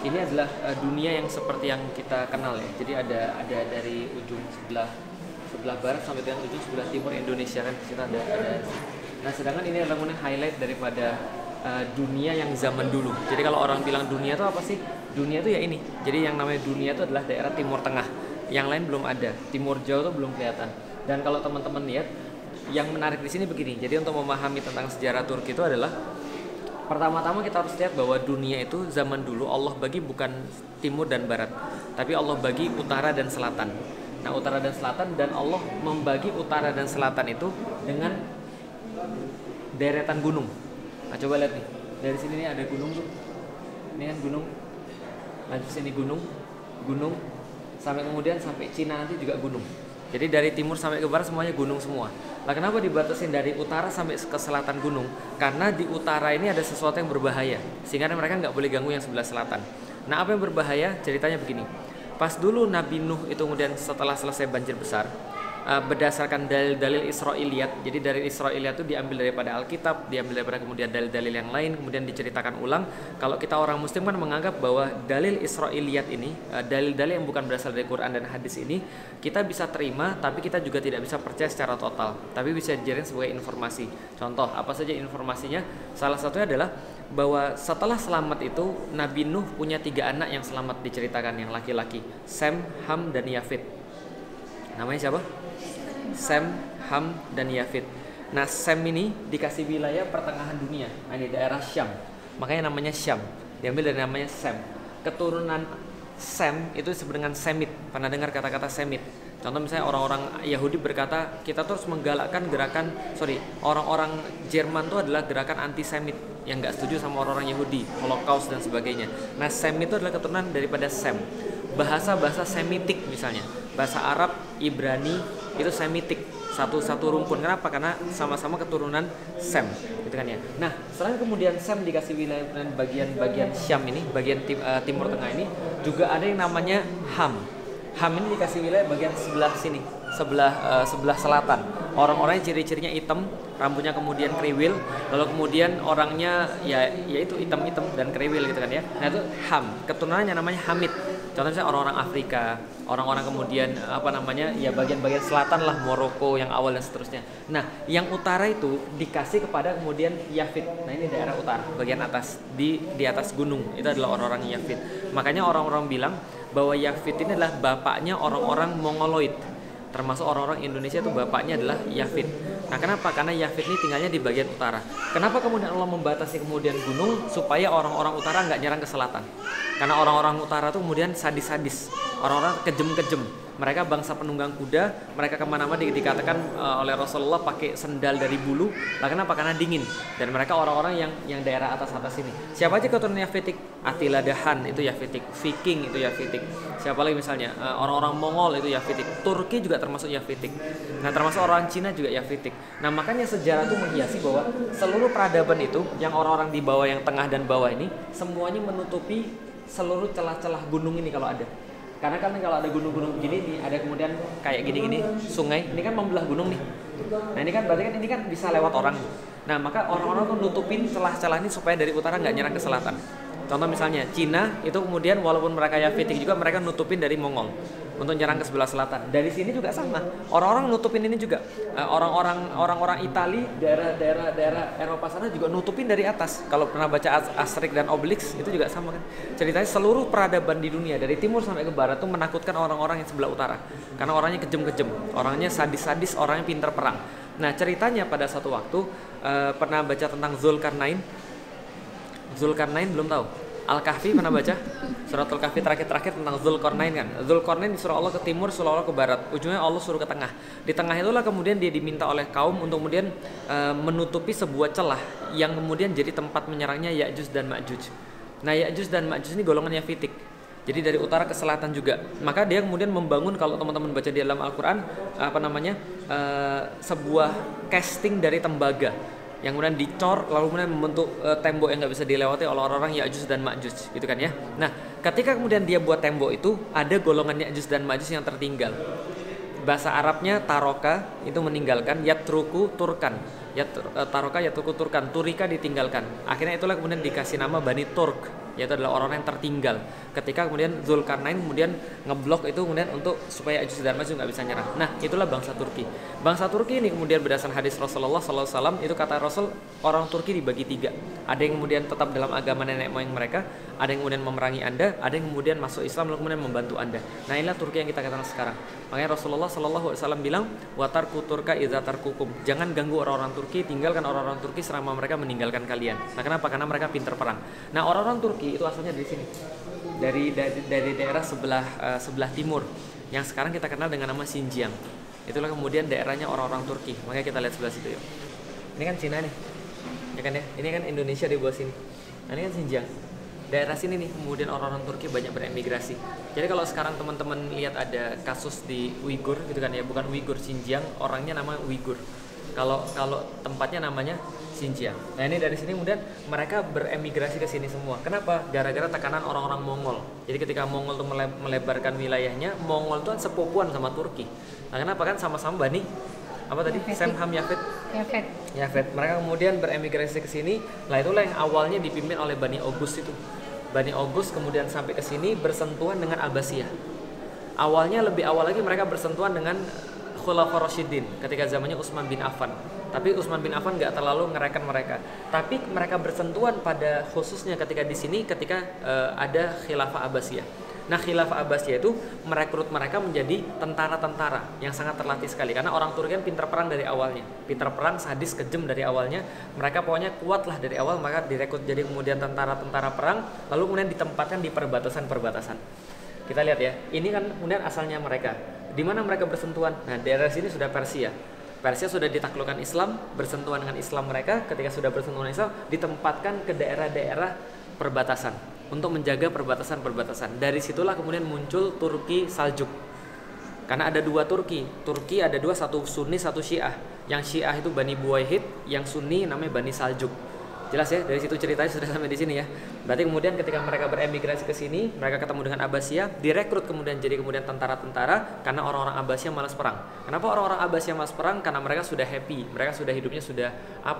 Ini adalah dunia yang seperti yang kita kenal ya. Jadi ada dari ujung sebelah barat sampai dengan ujung sebelah timur Indonesia kan. Kita ada. Nah, sedangkan ini adalah kemudian highlight daripada dunia yang zaman dulu. Jadi kalau orang bilang dunia itu apa sih? Dunia itu ya ini. Jadi yang namanya dunia itu adalah daerah Timur Tengah. Yang lain belum ada. Timur Jauh itu belum kelihatan. Dan kalau teman-teman lihat, yang menarik di sini begini. Jadi untuk memahami tentang sejarah Turki itu adalah pertama-tama kita harus lihat bahwa dunia itu zaman dulu Allah bagi bukan timur dan barat, tapi Allah bagi utara dan selatan. Nah, utara dan selatan, dan Allah membagi utara dan selatan itu dengan deretan gunung. Nah, coba lihat nih. Dari sini nih ada gunung tuh. Ini kan gunung. Lanjut sini gunung, sampai kemudian sampai Cina nanti juga gunung. Jadi dari timur sampai ke barat semuanya gunung semua. Lah kenapa dibatasin dari utara sampai ke selatan gunung? Karena di utara ini ada sesuatu yang berbahaya, sehingga mereka nggak boleh ganggu yang sebelah selatan. Nah, apa yang berbahaya? Ceritanya begini. Pas dulu Nabi Nuh itu kemudian setelah selesai banjir besar, berdasarkan dalil-dalil Israiliyat. Jadi dari Israiliyat itu diambil daripada Alkitab, diambil daripada kemudian dalil-dalil yang lain, kemudian diceritakan ulang. Kalau kita orang Muslim kan menganggap bahwa dalil Israiliyat ini, dalil-dalil yang bukan berasal dari Quran dan hadis ini, kita bisa terima, tapi kita juga tidak bisa percaya secara total. Tapi bisa dijadikan sebagai informasi. Contoh, apa saja informasinya? Salah satunya adalah bahwa setelah selamat itu Nabi Nuh punya 3 anak yang selamat diceritakan, yang laki-laki, Sem, Ham, dan Yafid. Namanya siapa? Sem, Ham, dan Yafid. Nah, Sem ini dikasih wilayah pertengahan dunia. Nah, ini daerah Syam. Makanya namanya Syam. Diambil dari namanya Sem. Keturunan Sem itu disebut dengan Semit. Pernah dengar kata-kata Semit? Contoh misalnya orang-orang Yahudi berkata, kita terus menggalakkan orang-orang Jerman itu adalah gerakan anti-Semit yang nggak setuju sama orang-orang Yahudi, Holocaust dan sebagainya. Nah, Sem itu adalah keturunan daripada Sem. Bahasa-bahasa Semitik misalnya, bahasa Arab, Ibrani itu Semitik, satu rumpun. Kenapa? Karena sama-sama keturunan Sem, gitu kan ya. Nah, selain kemudian Sem dikasih wilayah dan bagian Syam ini, bagian Timur Tengah ini, juga ada yang namanya Ham. Ham ini dikasih wilayah bagian sebelah sini, sebelah selatan. Orang-orangnya ciri-cirinya hitam, rambutnya kemudian kriwil, lalu kemudian orangnya yaitu hitam-hitam dan kriwil gitu kan ya. Nah, itu Ham. Keturunannya namanya Hamid. Contohnya orang-orang Afrika, orang-orang kemudian bagian-bagian selatan lah, Maroko yang awal dan seterusnya. Nah, yang utara itu dikasih kepada kemudian Yafid. Nah, ini daerah utara, bagian atas di atas gunung. Itu adalah orang-orang Yafid. Makanya orang-orang bilang bahwa Yafid ini adalah bapaknya orang-orang Mongoloid. Termasuk orang-orang Indonesia itu bapaknya adalah Yafid. Nah, kenapa? Karena Yafid ini tinggalnya di bagian utara. Kenapa kemudian Allah membatasi kemudian gunung? Supaya orang-orang utara nggak nyerang ke selatan. Karena orang-orang utara itu kemudian sadis-sadis, orang-orang kejem-kejem. Mereka bangsa penunggang kuda, mereka kemana-mana dikatakan oleh Rasulullah pakai sendal dari bulu. Lah kenapa? Karena dingin. Dan mereka orang-orang yang daerah atas-atas ini. Siapa aja keturunan Yafitik? Attila Dahan itu Yafitik, Viking itu Yafitik. Siapa lagi misalnya? Orang-orang Mongol itu Yafitik. Turki juga termasuk Yafitik. Nah, termasuk orang Cina juga Yafitik. Nah, makanya sejarah itu menghiasi bahwa seluruh peradaban itu, yang orang-orang di bawah, yang tengah dan bawah ini, semuanya menutupi seluruh celah-celah gunung ini kalau ada. Karena kan kalau ada gunung-gunung begini nih, ada kemudian kayak gini-gini sungai, ini kan membelah gunung nih. Nah, ini kan berarti kan ini kan bisa lewat orang. Nah, maka orang-orang tuh nutupin celah-celah ini supaya dari utara nggak nyerang ke selatan. Contoh misalnya Cina itu kemudian walaupun mereka Yafitik juga, mereka nutupin dari Mongol untuk nyerang ke sebelah selatan. Dari sini juga sama. Orang-orang nutupin ini juga. Orang-orang Itali, daerah Eropa sana juga nutupin dari atas. Kalau pernah baca Asterix dan Obelix itu juga sama kan. Ceritanya seluruh peradaban di dunia dari timur sampai ke barat itu menakutkan orang-orang yang sebelah utara. Karena orangnya kejem-kejem, orangnya sadis-sadis, orangnya pintar perang. Nah, ceritanya pada satu waktu pernah baca tentang Zulkarnain. Zulkarnain belum tahu? Al-Kahfi pernah baca? Surat Al-Kahfi terakhir tentang Zulkarnain kan. Zulkarnain disuruh Allah ke timur, suruh Allah ke barat. Ujungnya Allah suruh ke tengah. Di tengah itulah kemudian dia diminta oleh kaum untuk kemudian menutupi sebuah celah yang kemudian jadi tempat menyerangnya Ya'juj dan Ma'juj. Nah, Ya'juj dan Ma'juj ini golongan Yafitik. Jadi dari utara ke selatan juga. Maka dia kemudian membangun, kalau teman-teman baca di dalam Al-Quran, sebuah casting dari tembaga yang kemudian dicor lalu kemudian membentuk tembok yang nggak bisa dilewati oleh orang-orang Ya'juj dan Ma'juj, gitu kan ya. Nah, ketika kemudian dia buat tembok itu, ada golongan Ya'juj dan Ma'juj yang tertinggal. Bahasa Arabnya taroka itu meninggalkan, yatruku turkan, taroka yatruku turkan, turika ditinggalkan. Akhirnya itulah kemudian dikasih nama Bani Turk. yaitu adalah orang-orang yang tertinggal. Ketika kemudian Zulkarnain kemudian ngeblok itu kemudian untuk supaya Ya'juj dan Ma'juj nggak bisa nyerang. Nah, itulah bangsa Turki. Bangsa Turki ini kemudian berdasarkan hadis Rasulullah SAW, itu kata Rasul, orang Turki dibagi 3. Ada yang kemudian tetap dalam agama nenek moyang mereka, ada yang kemudian memerangi Anda, ada yang kemudian masuk Islam lalu kemudian membantu Anda. Nah, inilah Turki yang kita kenal sekarang. Makanya Rasulullah SAW bilang, watarku turka idza tarkukum. Jangan ganggu orang-orang Turki, tinggalkan orang-orang Turki selama mereka meninggalkan kalian. Nah, kenapa? Karena mereka pintar perang. Nah, orang-orang Turki itu asalnya dari sini. Dari daerah sebelah timur yang sekarang kita kenal dengan nama Xinjiang. Itulah kemudian daerahnya orang-orang Turki. Makanya kita lihat sebelah situ yuk. Ini kan Cina nih. Ya kan ya? Ini kan Indonesia di bawah sini. Nah, ini kan Xinjiang. Daerah sini nih kemudian orang-orang Turki banyak beremigrasi. Jadi kalau sekarang teman-teman lihat ada kasus di Uighur gitu kan ya, bukan Uighur, Xinjiang, orangnya nama Uighur. Kalau tempatnya namanya Xinjiang. Nah, ini dari sini kemudian mereka beremigrasi ke sini semua. Kenapa? Gara-gara tekanan orang-orang Mongol. Jadi ketika Mongol tuh melebarkan wilayahnya, Mongol tuh kan sepupuan sama Turki. Nah, kenapa? Kan sama-sama Bani apa tadi? Sem, Ham, Yafet. Mereka kemudian beremigrasi ke sini. Nah, itulah yang awalnya dipimpin oleh Bani August itu. Bani August kemudian sampai ke sini bersentuhan dengan Abbasiyah. Awalnya lebih awal lagi mereka bersentuhan dengan Khulafaur Rasyidin ketika zamannya Utsman bin Affan. Tapi Utsman bin Affan nggak terlalu ngereken mereka. Tapi mereka bersentuhan pada khususnya ketika di sini ketika ada Khilafah Abbasiyah. Nah, Khilafah Abbasiyah itu merekrut mereka menjadi tentara-tentara yang sangat terlatih sekali. Karena orang Turki kan pintar perang dari awalnya. Pintar perang, sadis, kejam dari awalnya. Mereka pokoknya kuat lah dari awal, maka direkrut jadi kemudian tentara-tentara perang. Lalu kemudian ditempatkan di perbatasan-perbatasan. Kita lihat ya, ini kan kemudian asalnya mereka. Di mana mereka bersentuhan? Nah, daerah sini sudah Persia. Persia sudah ditaklukkan Islam, bersentuhan dengan Islam mereka. Ketika sudah bersentuhan dengan Islam, ditempatkan ke daerah-daerah perbatasan untuk menjaga perbatasan-perbatasan. Dari situlah kemudian muncul Turki Saljuk. Karena ada 2 Turki. Turki ada 2, satu Sunni, satu Syiah. Yang Syiah itu Bani Buwayhid, yang Sunni namanya Bani Saljuk. Jelas ya, dari situ ceritanya sudah sampai di sini ya. Berarti kemudian ketika mereka beremigrasi ke sini, mereka ketemu dengan Abbasiyah, direkrut kemudian jadi kemudian tentara-tentara karena orang-orang Abbasiyah malas perang. Kenapa orang-orang Abbasiyah malas perang? Karena mereka sudah happy, mereka sudah hidupnya sudah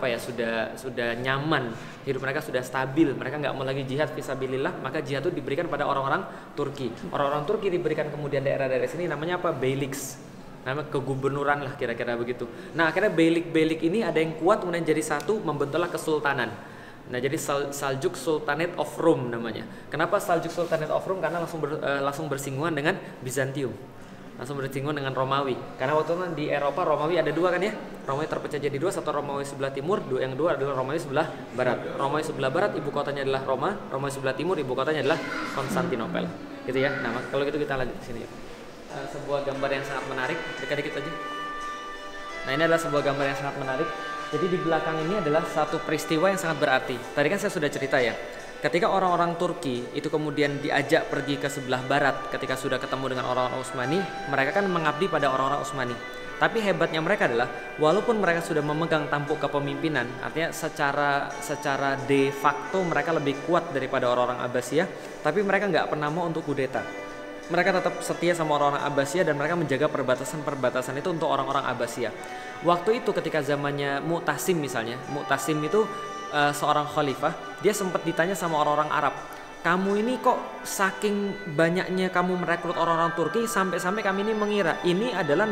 sudah nyaman, hidup mereka sudah stabil, mereka nggak mau lagi jihad fisabilillah, maka jihad itu diberikan pada orang-orang Turki. Orang-orang Turki diberikan kemudian daerah-daerah sini namanya apa? Beyliks. Nama kegubernuran lah kira-kira begitu. Nah, akhirnya beylik ini ada yang kuat kemudian jadi satu, membentuklah kesultanan. Nah, jadi Saljuk Sultanate of Rome namanya. Kenapa Saljuk Sultanate of Rome? Karena langsung bersinggungan dengan Bizantium. Langsung bersinggungan dengan Romawi. Karena waktu itu di Eropa Romawi ada 2 kan ya. Romawi terpecah jadi 2, satu Romawi sebelah timur, yang 2 adalah Romawi sebelah barat. Romawi sebelah barat ibu kotanya adalah Roma, Romawi sebelah timur ibu kotanya adalah Konstantinopel. Gitu ya. Nah, kalau gitu kita lanjut ke sini. Sebuah gambar yang sangat menarik, dikit-dikit aja. Nah, ini adalah sebuah gambar yang sangat menarik. Jadi di belakang ini adalah satu peristiwa yang sangat berarti. Tadi kan saya sudah cerita ya, ketika orang-orang Turki itu kemudian diajak pergi ke sebelah barat, ketika sudah ketemu dengan orang-orang Utsmani, mereka kan mengabdi pada orang-orang Utsmani. Tapi hebatnya mereka adalah, walaupun mereka sudah memegang tampuk kepemimpinan, artinya secara de facto mereka lebih kuat daripada orang-orang Abbasiyah, tapi mereka nggak pernah mau untuk kudeta. Mereka tetap setia sama orang-orang Abbasiyah dan mereka menjaga perbatasan-perbatasan itu untuk orang-orang Abbasiyah. Waktu itu ketika zamannya Mu'tasim misalnya, Mu'tasim itu seorang khalifah, dia sempat ditanya sama orang-orang Arab, kamu ini kok saking banyaknya kamu merekrut orang-orang Turki sampai-sampai kami ini mengira ini adalah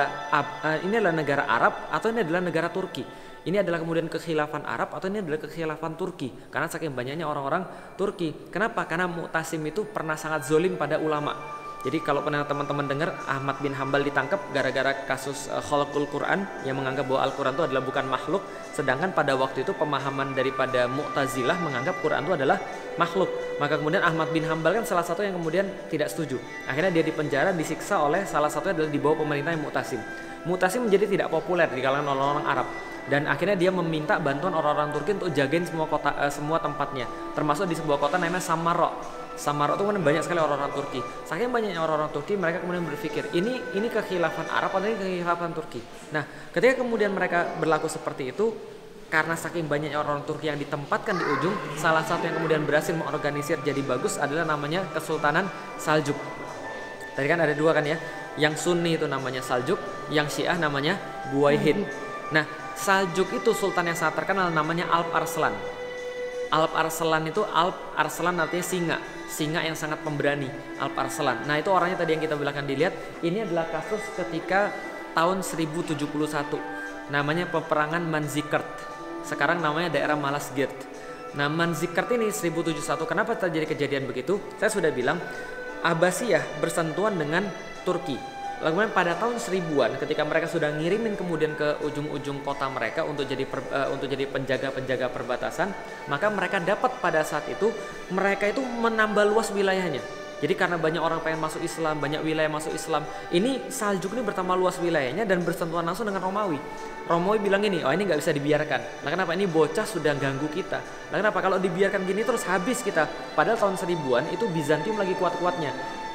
negara Arab atau ini adalah negara Turki. Ini adalah kemudian kekhilafan Arab atau ini adalah kekhilafan Turki. Karena saking banyaknya orang-orang Turki. Kenapa? Karena Mu'tasim itu pernah sangat zolim pada ulama. Jadi kalau pernah teman-teman dengar Ahmad bin Hambal ditangkap gara-gara kasus khalqul Quran, yang menganggap bahwa Al-Quran itu adalah bukan makhluk. Sedangkan pada waktu itu pemahaman daripada Mu'tazilah menganggap Quran itu adalah makhluk. Maka kemudian Ahmad bin Hambal kan salah satu yang kemudian tidak setuju. Akhirnya dia dipenjara, disiksa oleh salah satunya adalah di bawah pemerintah Mu'tasim. Mu'tasim menjadi tidak populer di kalangan orang-orang Arab. Dan akhirnya dia meminta bantuan orang-orang Turki untuk jagain semua tempatnya, termasuk di sebuah kota namanya Samarra. Samarra itu kemudian banyak sekali orang-orang Turki. Saking banyaknya orang-orang Turki, mereka kemudian berpikir ini kekhilafan Arab atau ini kekhilafan Turki. Nah, ketika kemudian mereka berlaku seperti itu, karena saking banyaknya orang Turki yang ditempatkan di ujung, salah satu yang kemudian berhasil mengorganisir jadi bagus adalah namanya Kesultanan Saljuk. Tadi kan ada 2 kan ya, yang Sunni itu namanya Saljuk, yang Syiah namanya Buwayhid. Nah, Saljuk itu sultan yang sangat terkenal namanya Alp Arslan. Alp Arslan itu, Alp Arslan artinya singa, singa yang sangat pemberani, Alp Arslan. Nah itu orangnya tadi yang kita belakang dilihat, ini adalah kasus ketika tahun 1071, namanya peperangan Manzikert, sekarang namanya daerah Malazgirt. Nah Manzikert ini 1071, kenapa terjadi kejadian begitu? Saya sudah bilang Abbasiyah bersentuhan dengan Turki. Lalu kemudian pada tahun 1000-an ketika mereka sudah ngirimin kemudian ke ujung-ujung kota mereka untuk jadi penjaga-penjaga perbatasan, maka mereka dapat pada saat itu mereka itu menambah luas wilayahnya. Jadi karena banyak orang pengen masuk Islam, banyak wilayah masuk Islam, ini Saljuk ini bertambah luas wilayahnya dan bersentuhan langsung dengan Romawi. Romawi bilang ini, oh ini nggak bisa dibiarkan. Nah kenapa? Ini bocah sudah ganggu kita. Nah kenapa? Kalau dibiarkan gini terus habis kita. Padahal tahun 1000-an itu Bizantium lagi kuat-kuatnya.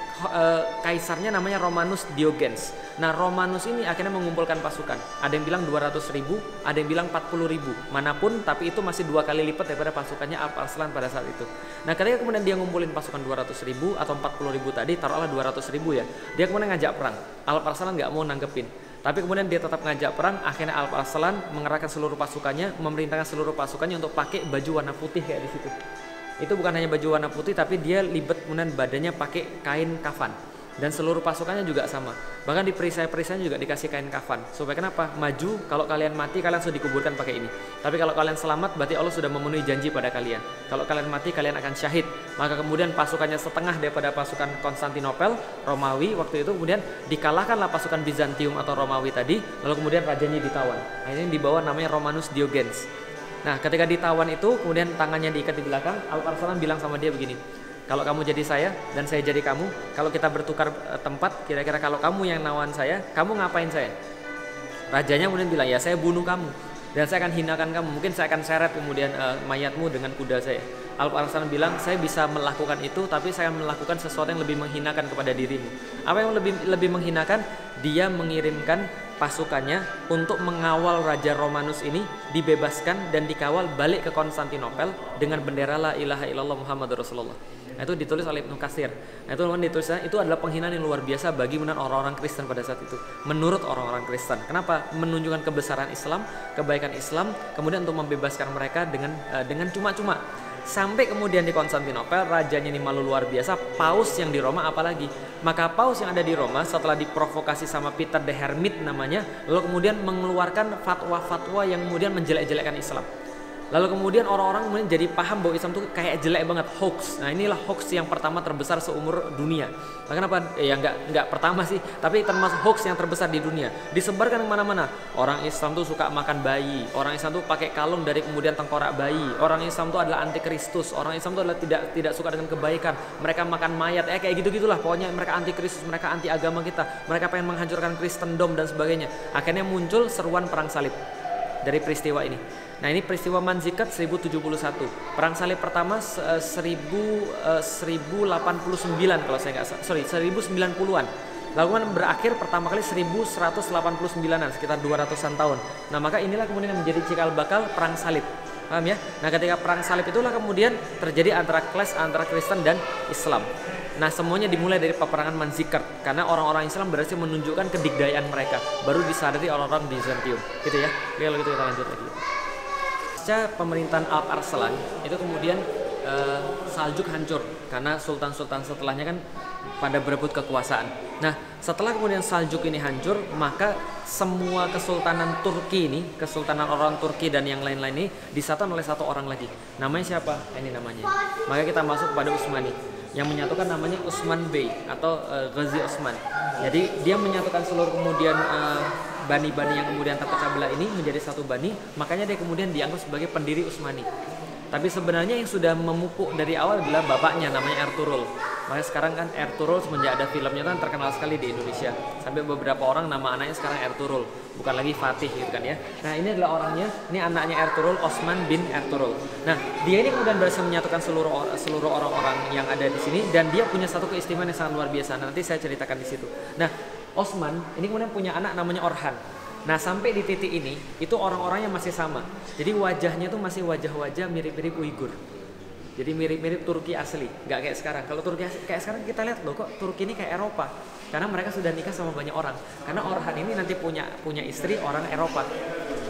Kaisarnya namanya Romanus Diogenes. Nah Romanus ini akhirnya mengumpulkan pasukan. Ada yang bilang 200.000, ada yang bilang 40.000. Manapun, tapi itu masih 2 kali lipat daripada pasukannya Alp Arslan pada saat itu. Nah ketika kemudian dia ngumpulin pasukan 200.000 atau 40.000 tadi, taruhlah 200.000 ya. Dia kemudian ngajak perang. Alp Arslan nggak mau nanggepin. Tapi kemudian dia tetap ngajak perang. Akhirnya Alp Arslan mengerahkan seluruh pasukannya, memerintahkan seluruh pasukannya untuk pakai baju warna putih kayak di situ. Itu bukan hanya baju warna putih, tapi dia libet kemudian badannya pakai kain kafan. Dan seluruh pasukannya juga sama. Bahkan di perisai-perisainya juga dikasih kain kafan. Supaya kenapa? Maju, kalau kalian mati kalian sudah dikuburkan pakai ini. Tapi kalau kalian selamat berarti Allah sudah memenuhi janji pada kalian. Kalau kalian mati kalian akan syahid. Maka kemudian pasukannya setengah daripada pasukan Konstantinopel, Romawi waktu itu, kemudian dikalahkanlah pasukan Bizantium atau Romawi tadi. Lalu kemudian rajanya ditawan. Nah, ini dibawa namanya Romanus Diogenes. Nah ketika ditawan itu kemudian tangannya diikat di belakang. Alp Arslan bilang sama dia begini, kalau kamu jadi saya dan saya jadi kamu, kalau kita bertukar tempat, kira-kira kalau kamu yang nawan saya, kamu ngapain saya? Rajanya kemudian bilang, ya saya bunuh kamu dan saya akan hinakan kamu, mungkin saya akan seret kemudian mayatmu dengan kuda saya. Alp Arslan bilang, saya bisa melakukan itu, tapi saya melakukan sesuatu yang lebih menghinakan kepada dirimu. Apa yang lebih menghinakan? Dia mengirimkan pasukannya untuk mengawal Raja Romanus ini dibebaskan dan dikawal balik ke Konstantinopel dengan bendera la ilaha illallah Muhammadur Rasulullah. Nah, itu ditulis oleh Ibnu Katsir. Nah, itu ditulisnya itu adalah penghinaan yang luar biasa bagi orang-orang Kristen pada saat itu. Menurut orang-orang Kristen. Kenapa? Menunjukkan kebesaran Islam, kebaikan Islam, kemudian untuk membebaskan mereka dengan cuma-cuma. Sampai kemudian di Konstantinopel rajanya ini malu luar biasa, paus yang di Roma apalagi. Maka paus yang ada di Roma setelah diprovokasi sama Peter the Hermit namanya, lalu kemudian mengeluarkan fatwa-fatwa yang kemudian menjelek-jelekkan Islam. Lalu kemudian orang-orang kemudian jadi paham bahwa Islam itu kayak jelek banget, hoax. Nah inilah hoax yang pertama terbesar seumur dunia. Nah, kenapa? Ya nggak pertama sih, tapi termasuk hoax yang terbesar di dunia. Disebarkan kemana-mana. Orang Islam tuh suka makan bayi. Orang Islam tuh pakai kalung dari kemudian tengkorak bayi. Orang Islam tuh adalah anti Kristus. Orang Islam tuh adalah tidak suka dengan kebaikan. Mereka makan mayat. Kayak gitu-gitulah. Pokoknya mereka anti Kristus, mereka anti agama kita. Mereka pengen menghancurkan Kristendom dan sebagainya. Akhirnya muncul seruan perang salib dari peristiwa ini. Nah ini peristiwa Manzikert 1071. Perang salib pertama 1089 kalau saya nggak salah. 1090-an. Lalu kemudian berakhir pertama kali 1189-an, sekitar 200-an tahun. Nah maka inilah kemudian yang menjadi cikal bakal perang salib. Paham ya? Nah ketika perang salib itulah kemudian terjadi antara clash antara Kristen dan Islam. Nah semuanya dimulai dari peperangan Manzikert karena orang-orang Islam berhasil menunjukkan kedigdayaan mereka, baru disadari orang-orang Bizantium. Gitu ya. Oke, kalau gitu kita lanjut lagi. Pasca pemerintahan Alp Arslan itu kemudian Saljuk hancur karena sultan-sultan setelahnya kan pada berebut kekuasaan. Nah setelah kemudian Saljuk ini hancur, maka semua kesultanan Turki ini, kesultanan orang Turki dan yang lain-lain ini disatukan oleh satu orang lagi. Namanya siapa? Ini namanya. Maka kita masuk pada Utsmani. Yang menyatukan namanya Utsman Bey atau Ghazi Utsman. Jadi dia menyatukan seluruh kemudian bani-bani yang kemudian terpecah belah ini menjadi satu bani, makanya dia kemudian dianggap sebagai pendiri Utsmani. Tapi sebenarnya yang sudah memupuk dari awal adalah bapaknya namanya Ertuğrul. Makanya sekarang kan Ertuğrul semenjak ada filmnya kan terkenal sekali di Indonesia. Sampai beberapa orang nama anaknya sekarang Ertuğrul, bukan lagi Fatih gitu kan ya. Nah ini adalah orangnya, ini anaknya Ertuğrul, Osman bin Ertuğrul. Nah dia ini kemudian berhasil menyatukan seluruh orang-orang yang ada di sini dan dia punya satu keistimewaan yang sangat luar biasa. Nanti saya ceritakan di situ. Nah Osman ini kemudian punya anak namanya Orhan. Nah sampai di titik ini itu orang-orangnya masih sama. Jadi wajahnya tuh masih wajah-wajah mirip-mirip Uighur. Jadi mirip-mirip Turki asli, nggak kayak sekarang. Kalau Turki kayak sekarang kita lihat loh kok Turki ini kayak Eropa. Karena mereka sudah nikah sama banyak orang. Karena Orhan ini nanti punya istri orang Eropa.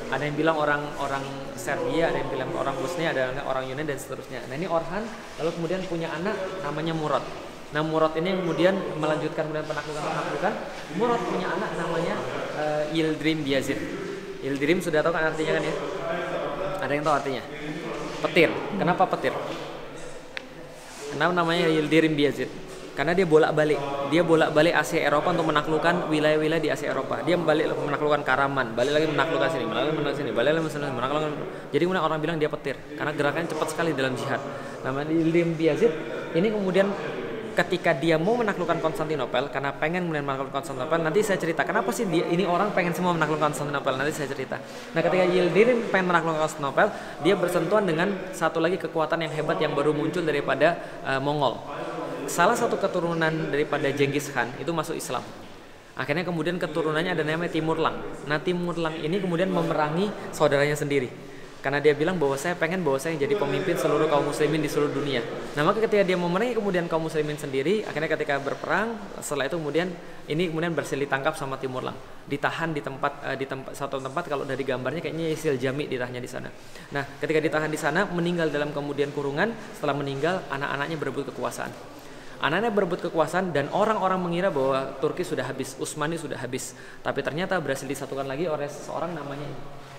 Ada yang bilang orang Serbia, ada yang bilang orang Bosnia, ada yang orang Yunani dan seterusnya. Nah ini Orhan lalu kemudian punya anak namanya Murad. Nah Murad ini yang kemudian melanjutkan kemudian penaklukan. Murad punya anak namanya Yildirim Biyazid. Yildirim sudah tahu kan artinya kan ya? Ada yang tahu artinya? Petir. Kenapa petir? Kenapa namanya Yildirim Biyazid? Karena dia bolak-balik Asia Eropa untuk menaklukkan wilayah-wilayah di Asia Eropa. Dia menaklukkan Karaman, balik lagi menaklukkan sini, balik lagi menaklukkan. Jadi kemudian orang bilang dia petir karena gerakannya cepat sekali dalam jihad. Namanya Yildirim Biyazid. Ini kemudian ketika dia mau menaklukkan Konstantinopel, karena pengen kemudian menaklukkan Konstantinopel, nanti saya cerita kenapa sih ini orang pengen semua menaklukkan Konstantinopel, nanti saya cerita. Nah ketika Yildirim pengen menaklukkan Konstantinopel, dia bersentuhan dengan satu lagi kekuatan yang hebat yang baru muncul daripada Mongol. Salah satu keturunan daripada Genghis Khan itu masuk Islam. Akhirnya kemudian keturunannya ada namanya Timurlang. Nah Timurlang ini kemudian memerangi saudaranya sendiri. Karena dia bilang bahwa saya jadi pemimpin seluruh kaum muslimin di seluruh dunia. Nah maka ketika dia memerangi kemudian kaum muslimin sendiri, akhirnya ketika berperang, setelah itu kemudian berhasil ditangkap sama Timurlang, ditahan di satu tempat. Kalau dari gambarnya kayaknya Isil Jami ditahannya di sana. Nah ketika ditahan di sana, meninggal dalam kemudian kurungan. Setelah meninggal, anak-anaknya berebut kekuasaan. Anaknya berebut kekuasaan dan orang-orang mengira bahwa Turki sudah habis, Utsmani sudah habis. Tapi ternyata berhasil disatukan lagi oleh seseorang namanya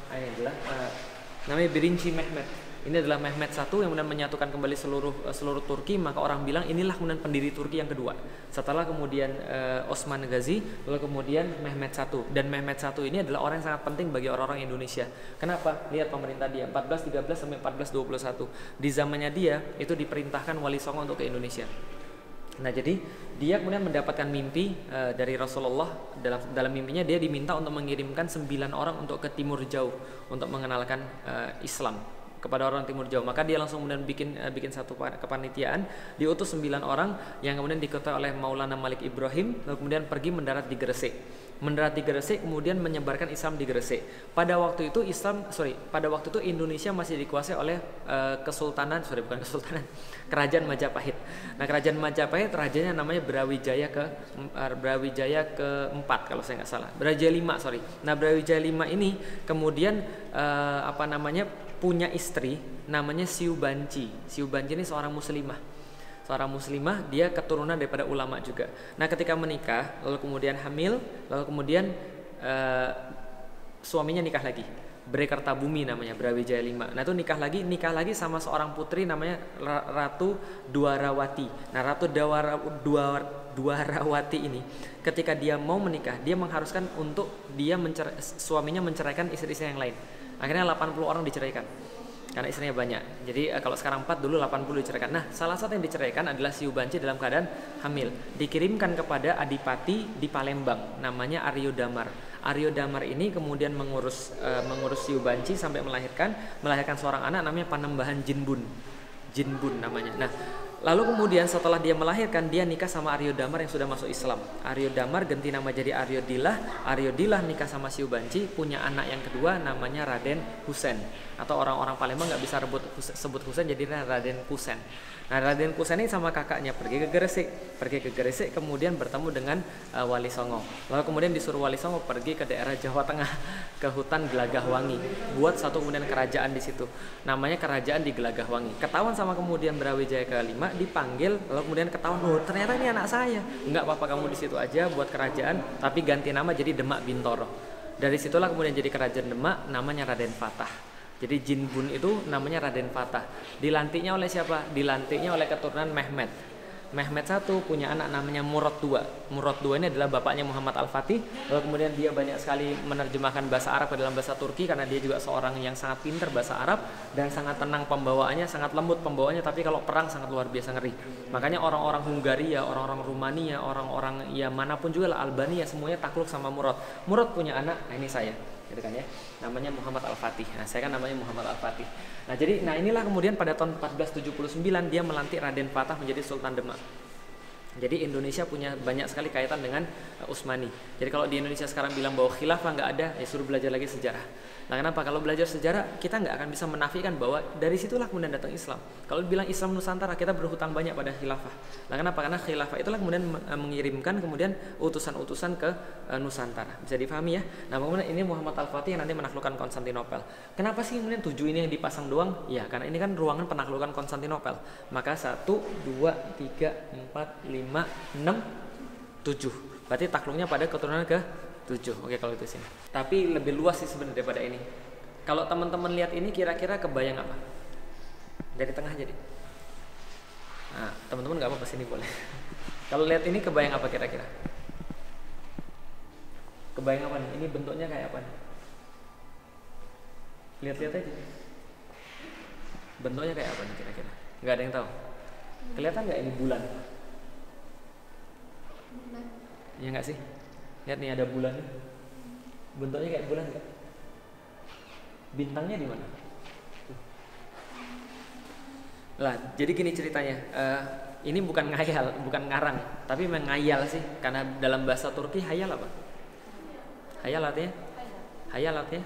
Birinci Mehmet. Ini adalah Mehmet I yang kemudian menyatukan kembali seluruh Turki. Maka orang bilang inilah kemudian pendiri Turki yang kedua. Setelah kemudian Osman Ghazi, lalu kemudian Mehmet I. Dan Mehmet I ini adalah orang yang sangat penting bagi orang-orang Indonesia. Kenapa? Lihat pemerintah dia 1413 sampai 1421. Di zamannya dia itu diperintahkan Wali Songo untuk ke Indonesia. Nah jadi dia kemudian mendapatkan mimpi dari Rasulullah. Dalam mimpinya dia diminta untuk mengirimkan 9 orang untuk ke timur jauh untuk mengenalkan Islam kepada orang timur jauh. Maka dia langsung kemudian bikin satu kepanitiaan, diutus 9 orang yang kemudian diketuai oleh Maulana Malik Ibrahim, lalu kemudian pergi mendarat di Gresik. Kemudian menyebarkan Islam di Gresik. Pada waktu itu Indonesia masih dikuasai oleh Kerajaan Majapahit. Nah, Kerajaan Majapahit rajanya namanya Brawijaya keempat kalau saya nggak salah. Brawijaya V. Nah, Brawijaya V ini kemudian punya istri namanya Siu Banci. Siu Banci ini seorang muslimah, dia keturunan daripada ulama juga. Nah ketika menikah, lalu kemudian hamil, lalu kemudian suaminya nikah lagi. Brekertabumi namanya, Brawijaya V. Nah itu nikah lagi sama seorang putri namanya Ratu Dwarawati. Nah Ratu Dwarawati ini ketika dia mau menikah, dia mengharuskan untuk suaminya menceraikan istri-istri yang lain. Akhirnya 80 orang diceraikan. Karena istrinya banyak. Jadi kalau sekarang 4, dulu 80 diceraikan. Nah, salah satu yang diceraikan adalah Siu Banci dalam keadaan hamil. Dikirimkan kepada adipati di Palembang, namanya Aryo Damar. Aryo Damar ini kemudian mengurus Siu Banci sampai melahirkan seorang anak namanya Panembahan Jinbun namanya. Nah, lalu kemudian setelah dia melahirkan, dia nikah sama Aryo Damar yang sudah masuk Islam. Aryo Damar ganti nama jadi Aryo Dilah nikah sama Siu Banci, punya anak yang kedua namanya Raden Husein. Atau orang-orang Palembang nggak bisa sebut Husein, jadi Raden Kusen. Nah Raden Kusen ini sama kakaknya pergi ke Gresik, kemudian bertemu dengan Wali Songo. Lalu kemudian disuruh Wali Songo pergi ke daerah Jawa Tengah, ke hutan Gelagahwangi, buat satu kemudian kerajaan di situ, namanya Kerajaan di Gelagahwangi. Ketahuan sama kemudian Brawijaya ke-5, dipanggil, lalu kemudian ketahuan, ternyata ini anak saya. Nggak apa-apa, kamu di situ aja buat kerajaan, tapi ganti nama jadi Demak Bintoro. Dari situlah kemudian jadi kerajaan Demak, namanya Raden Fatah. Jadi Jinbun itu namanya Raden Fatah. Dilantiknya oleh siapa? Dilantiknya oleh keturunan Mehmet. Mehmet I punya anak namanya Murad II. Murad II ini adalah bapaknya Muhammad Al-Fatih. Lalu kemudian dia banyak sekali menerjemahkan bahasa Arab ke dalam bahasa Turki karena dia juga seorang yang sangat pintar bahasa Arab dan sangat tenang pembawaannya, sangat lembut pembawaannya, tapi kalau perang sangat luar biasa ngeri. Makanya orang-orang Hungaria, orang-orang Rumania, orang-orang ya manapun juga lah, Albania, semuanya takluk sama Murad. Murad punya anak, nah ini saya. Gitu kan ya, namanya Muhammad Al-Fatih. Nah saya kan namanya Muhammad Al-Fatih. Nah inilah kemudian pada tahun 1479 dia melantik Raden Fatah menjadi Sultan Demak. Jadi Indonesia punya banyak sekali kaitan dengan Utsmani. Jadi kalau di Indonesia sekarang bilang bahwa khilafah nggak ada, ya suruh belajar lagi sejarah. Nah kenapa? Kalau belajar sejarah kita nggak akan bisa menafikan bahwa dari situlah kemudian datang Islam. Kalau bilang Islam Nusantara, kita berhutang banyak pada khilafah. Nah kenapa? Karena khilafah itulah kemudian mengirimkan kemudian utusan-utusan ke Nusantara. Bisa difahami ya? Nah kemudian ini Muhammad Al-Fatih yang nanti menaklukkan Konstantinopel. Kenapa sih kemudian 7 ini yang dipasang doang? Ya karena ini kan ruangan penaklukan Konstantinopel. Maka 1, 2, 3, 4, 5, 6, 7. Berarti takluknya pada keturunan ke 7. Oke kalau itu sini. Tapi lebih luas sih sebenarnya daripada ini. Kalau teman-teman lihat ini kira-kira kebayang apa? Dari tengah jadi. Nah, teman-teman nggak apa-apa sini boleh. Kalau lihat ini kebayang apa kira-kira? Kebayang apa nih? Ini bentuknya kayak apa nih? Lihat-lihat aja. Bentuknya kayak apa nih kira-kira? Nggak ada yang tahu. Kelihatan nggak ini bulan? Iya nggak sih? Lihat nih ada bulannya. Bentuknya kayak bulan nggak? Bintangnya di mana? Lah, jadi gini ceritanya. Ini bukan ngayal, bukan ngarang, tapi mengayal sih. Karena dalam bahasa Turki hayal apa? Hayal artinya? Hayal artinya?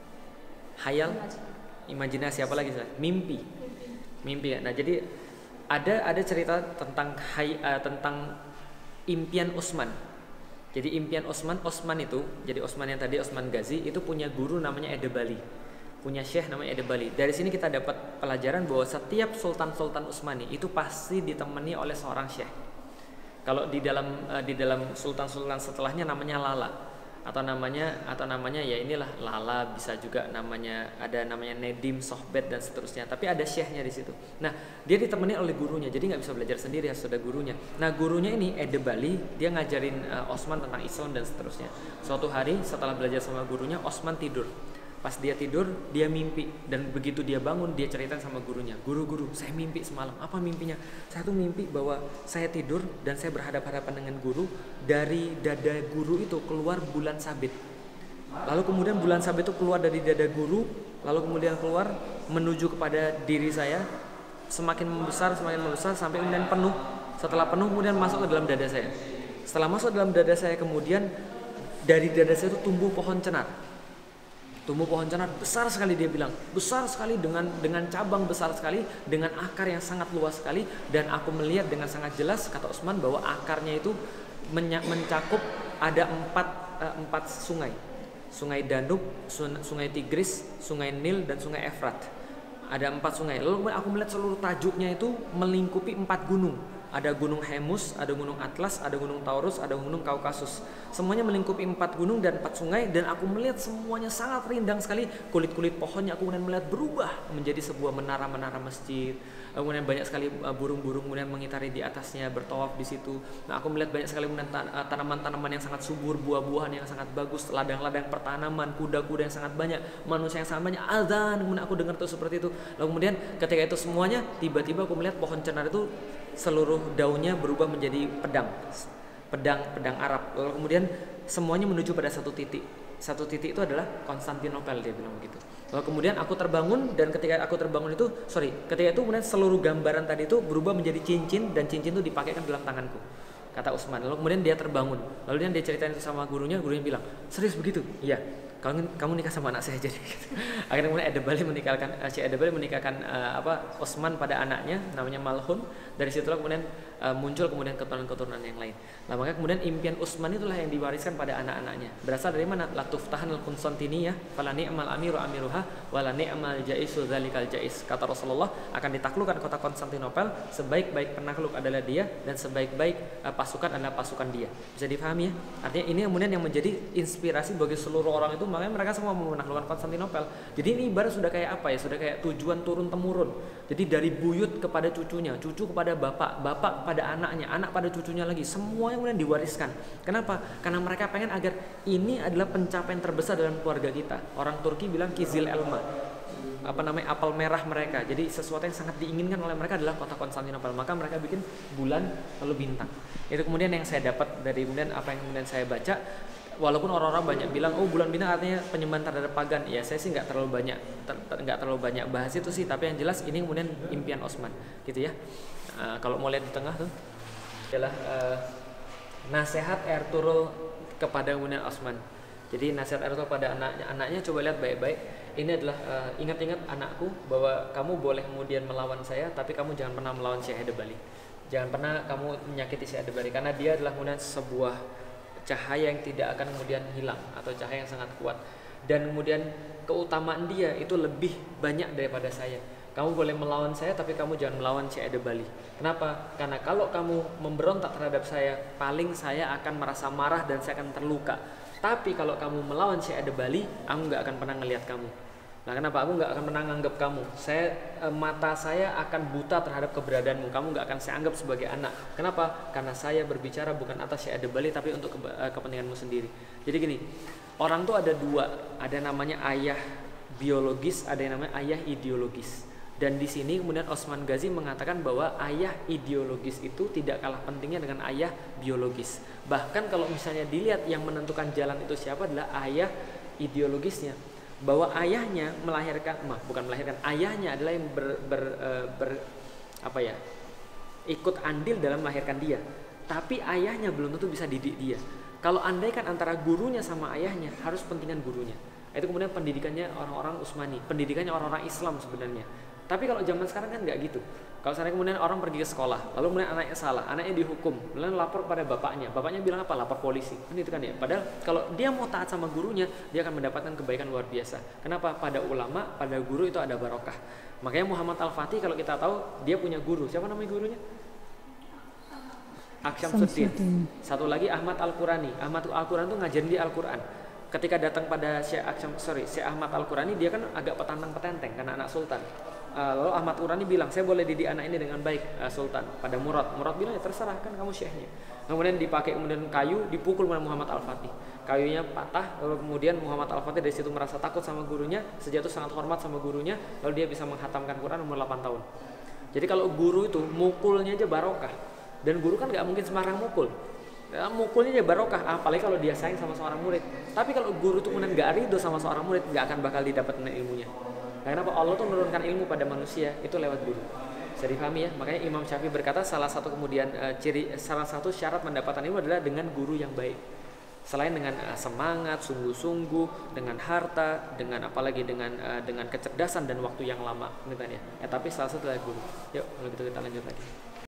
Hayal, imajinasi, apa lagi? Mimpi. Mimpi ya. Nah, jadi ada cerita tentang tentang impian Utsman. Jadi impian Utsman itu, jadi Utsman yang tadi Utsman Ghazi itu punya guru namanya Edebali, punya syekh namanya Edebali. Dari sini kita dapat pelajaran bahwa setiap sultan-sultan Utsmani itu pasti ditemani oleh seorang syekh. Kalau di dalam sultan-sultan setelahnya namanya lala atau namanya ya inilah lala, bisa juga namanya Nedim, Sohbet dan seterusnya. Tapi ada syekhnya di situ. Nah dia ditemani oleh gurunya, jadi nggak bisa belajar sendiri, harus ada gurunya. Nah gurunya ini Edebali, dia ngajarin Utsman tentang Islam dan seterusnya. Suatu hari setelah belajar sama gurunya, Utsman tidur. Pas dia tidur, dia mimpi, dan begitu dia bangun, dia cerita sama gurunya, guru, saya mimpi semalam. Apa mimpinya? Saya tuh mimpi bahwa saya tidur dan saya berhadapan-hadapan dengan guru. Dari dada guru itu keluar bulan sabit. Lalu kemudian bulan sabit itu keluar dari dada guru, lalu kemudian keluar menuju kepada diri saya, semakin membesar sampai kemudian penuh. Setelah penuh kemudian masuk ke dalam dada saya. Setelah masuk dalam dada saya, kemudian dari dada saya itu tumbuh pohon cenar. Tumbuh pohon cenar besar sekali, dia bilang besar sekali, dengan cabang besar sekali, dengan akar yang sangat luas sekali, dan aku melihat dengan sangat jelas, kata Utsman, bahwa akarnya itu mencakup ada empat sungai Danub, sungai Tigris, sungai Nil, dan sungai Efrat. Ada 4 sungai. Lalu aku melihat seluruh tajuknya itu melingkupi 4 gunung. Ada gunung Hemus, ada gunung Atlas, ada gunung Taurus, ada gunung Kaukasus. Semuanya melingkupi 4 gunung dan 4 sungai, dan aku melihat semuanya sangat rindang sekali. Kulit-kulit pohonnya aku kemudian melihat berubah menjadi sebuah menara-menara masjid. Kemudian banyak sekali burung-burung kemudian mengitari di atasnya, bertawaf di situ. Nah, aku melihat banyak sekali tanaman-tanaman yang sangat subur, buah-buahan yang sangat bagus, ladang-ladang pertanaman, kuda-kuda yang sangat banyak, manusia yang sangat banyak, azan. Kemudian aku dengar tuh seperti itu. Lalu kemudian ketika itu semuanya, tiba-tiba aku melihat pohon cenar itu seluruh daunnya berubah menjadi pedang Arab. Lalu kemudian semuanya menuju pada satu titik. Satu titik itu adalah Konstantinopel, dia bilang begitu. Lalu kemudian aku terbangun, dan ketika aku terbangun itu, ketika itu kemudian seluruh gambaran tadi itu berubah menjadi cincin, dan cincin itu dipakaikan dalam tanganku, kata Utsman. Lalu kemudian dia terbangun. Lalu dia ceritain itu sama gurunya bilang, serius begitu? Iya. Kamu nikah sama anak saya jadi. Akhirnya kemudian Edebali menikahkan Utsman pada anaknya namanya Malhun. Dari situlah kemudian muncul kemudian keturunan-keturunan yang lain. Nah, maka kemudian impian Utsman itulah yang diwariskan pada anak-anaknya. Berasal dari mana? La tuftahanul Konstantiniyah fala ni'mal amiru amiruha wala ni'mal jaisu dzalikal jais. Kata Rasulullah, akan ditaklukkan kota Konstantinopel, sebaik-baik penakluk adalah dia, dan sebaik-baik pasukan adalah pasukan dia. Bisa difahami ya? Artinya ini kemudian yang menjadi inspirasi bagi seluruh orang itu, makanya mereka semua mau menaklukkan Konstantinopel. Jadi ini ibarat sudah kayak apa ya? Sudah kayak tujuan turun temurun. Jadi dari buyut kepada cucunya, cucu kepada bapak, bapak pada anaknya, anak pada cucunya lagi, semua yang kemudian diwariskan. Kenapa? Karena mereka pengen agar ini adalah pencapaian terbesar dalam keluarga kita. Orang Turki bilang kizil elma, apel merah mereka. Jadi sesuatu yang sangat diinginkan oleh mereka adalah kota Konstantinopel. Maka mereka bikin bulan lalu bintang. Itu kemudian yang saya dapat dari kemudian apa yang kemudian saya baca. Walaupun orang-orang banyak bilang, oh bulan bintang artinya penyembahan terhadap pagan. Ya saya sih nggak terlalu banyak bahas itu sih. Tapi yang jelas ini kemudian impian Utsman, gitu ya. Kalau mau lihat di tengah tuh, adalah nasihat Ertuğrul kepada kemudian Osman. Jadi nasihat Ertuğrul pada anaknya coba lihat baik-baik. Ini adalah ingat-ingat anakku bahwa kamu boleh kemudian melawan saya, tapi kamu jangan pernah melawan Syekh Ade-Bali. Jangan pernah kamu menyakiti Syekh Ade-Bali karena dia adalah kemudian sebuah cahaya yang tidak akan kemudian hilang atau cahaya yang sangat kuat. Dan kemudian keutamaan dia itu lebih banyak daripada saya. Kamu boleh melawan saya tapi kamu jangan melawan Syekh Ade-Bali. Kenapa? Karena kalau kamu memberontak terhadap saya, paling saya akan merasa marah dan saya akan terluka. Tapi kalau kamu melawan Syekh Ade-Bali, aku nggak akan pernah ngelihat kamu. Nah, kenapa? Aku nggak akan pernah nganggap kamu. Mata saya akan buta terhadap keberadaanmu. Kamu nggak akan saya anggap sebagai anak. Kenapa? Karena saya berbicara bukan atas Syekh Ade-Bali tapi untuk kepentinganmu sendiri. Jadi gini, orang tuh ada dua. Ada namanya ayah biologis, ada yang namanya ayah ideologis. Dan di sini kemudian Osman Ghazi mengatakan bahwa ayah ideologis itu tidak kalah pentingnya dengan ayah biologis. Bahkan kalau misalnya dilihat yang menentukan jalan itu siapa adalah ayah ideologisnya. Bahwa ayahnya ayahnya adalah yang ikut andil dalam melahirkan dia. Tapi ayahnya belum tentu bisa didik dia. Kalau andaikan antara gurunya sama ayahnya, harus pentingan gurunya. Itu kemudian pendidikannya orang-orang Utsmani, pendidikannya orang-orang Islam sebenarnya. Tapi kalau zaman sekarang kan nggak gitu. Kalau sekarang kemudian orang pergi ke sekolah, lalu kemudian anaknya salah, anaknya dihukum, lalu lapor pada bapaknya. Bapaknya bilang apa? Lapor polisi. Kan itu kan ya. Padahal kalau dia mau taat sama gurunya, dia akan mendapatkan kebaikan luar biasa. Kenapa? Pada ulama, pada guru itu ada barokah. Makanya Muhammad Al-Fatih kalau kita tahu dia punya guru. Siapa namanya gurunya? Aksyamsuddin. Satu lagi Ahmad Al-Qurani. Ahmad Al-Qurani itu ngajarin dia Al-Quran. Ketika datang pada Syekh Ahmad Al-Qurani, dia kan agak petantang-petenteng karena anak sultan. Lalu Ahmad Al-Qurani bilang, saya boleh didik anak ini dengan baik, Sultan. Pada Murad bilang, ya terserah, kan kamu syekhnya. Kemudian dipakai kemudian kayu, dipukul oleh Muhammad Al-Fatih. Kayunya patah, lalu kemudian Muhammad Al-Fatih dari situ merasa takut sama gurunya, sejak itu sangat hormat sama gurunya, lalu dia bisa menghatamkan Quran umur 8 tahun. Jadi kalau guru itu mukulnya aja barokah. Dan guru kan gak mungkin sembarang mukul. Mukulnya aja barokah, apalagi kalau dia sayang sama seorang murid. Tapi kalau guru itu kemudian gak ridho sama seorang murid, gak akan bakal didapatkan ilmunya. Nah, kenapa Allah tuh menurunkan ilmu pada manusia itu lewat guru. Bisa dipahami ya? Makanya Imam Syafi'i berkata salah satu syarat mendapatkan ilmu adalah dengan guru yang baik. Selain dengan semangat, sungguh-sungguh, dengan harta, dengan apalagi dengan kecerdasan dan waktu yang lama, gitu kan ya. Tapi salah satu adalah guru. Yuk, kalau gitu kita lanjut lagi.